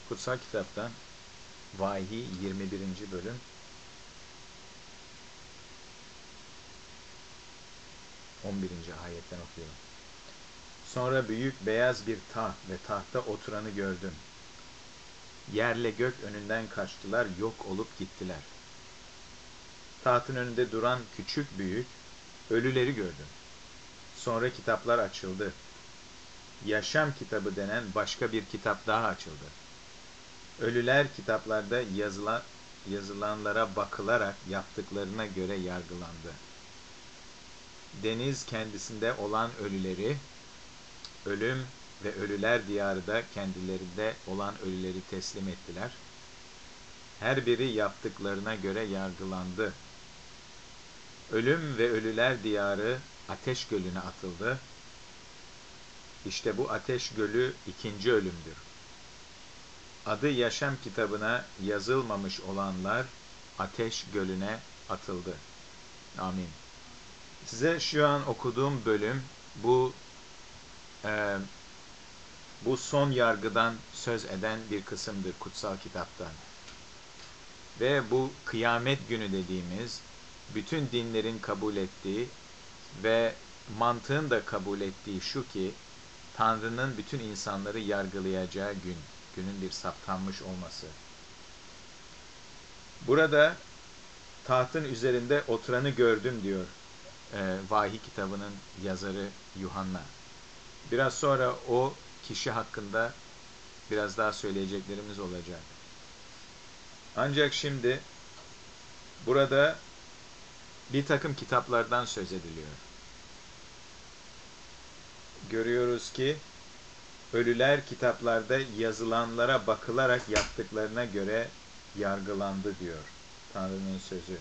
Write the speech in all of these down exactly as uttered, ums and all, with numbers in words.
Kutsal Kitap'tan Vahiy yirmi birinci bölüm on birinci ayetten okuyorum. Sonra büyük beyaz bir taht ve tahtta oturanı gördüm. Yerle gök önünden kaçtılar, yok olup gittiler. Tahtın önünde duran küçük büyük ölüleri gördüm. Sonra kitaplar açıldı. Yaşam kitabı denen başka bir kitap daha açıldı. Ölüler kitaplarda yazılan, yazılanlara bakılarak yaptıklarına göre yargılandı. Deniz kendisinde olan ölüleri, ölüm ve ölüler diyarı da kendilerinde olan ölüleri teslim ettiler. Her biri yaptıklarına göre yargılandı. Ölüm ve ölüler diyarı ateş gölüne atıldı. İşte bu ateş gölü ikinci ölümdür. Adı yaşam kitabına yazılmamış olanlar ateş gölüne atıldı. Amin. Size şu an okuduğum bölüm bu e, bu son yargıdan söz eden bir kısımdır kutsal kitaptan. Ve bu kıyamet günü dediğimiz, bütün dinlerin kabul ettiği ve mantığın da kabul ettiği şu ki, Tanrı'nın bütün insanları yargılayacağı gün, günün bir saptanmış olması. Burada tahtın üzerinde oturanı gördüm diyor e, Vahiy kitabının yazarı Yuhanna. Biraz sonra o kişi hakkında biraz daha söyleyeceklerimiz olacak. Ancak şimdi burada bir takım kitaplardan söz ediliyor. Görüyoruz ki ölüler kitaplarda yazılanlara bakılarak yaptıklarına göre yargılandı diyor Tanrı'nın sözü.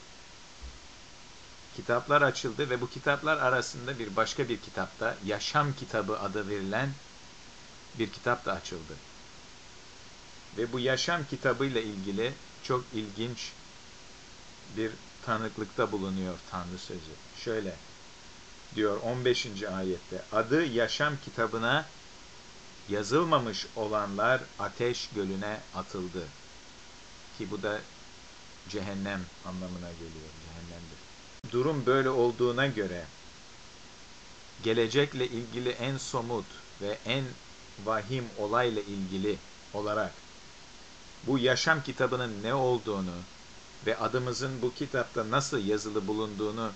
Kitaplar açıldı ve bu kitaplar arasında bir başka bir kitapta Yaşam Kitabı adı verilen bir kitap da açıldı. Ve bu Yaşam Kitabı ile ilgili çok ilginç bir tanıklıkta bulunuyor Tanrı sözü. Şöyle diyor on beşinci ayette, adı Yaşam Kitabına yazılmamış olanlar ateş gölüne atıldı. Ki bu da cehennem anlamına geliyor, cehennemdir. Durum böyle olduğuna göre gelecekle ilgili en somut ve en vahim olayla ilgili olarak bu yaşam kitabının ne olduğunu ve adımızın bu kitapta nasıl yazılı bulunduğunu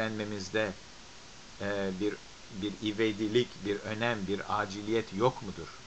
öğrenmemizde e, bir bir ivedilik, bir önem, bir aciliyet yok mudur?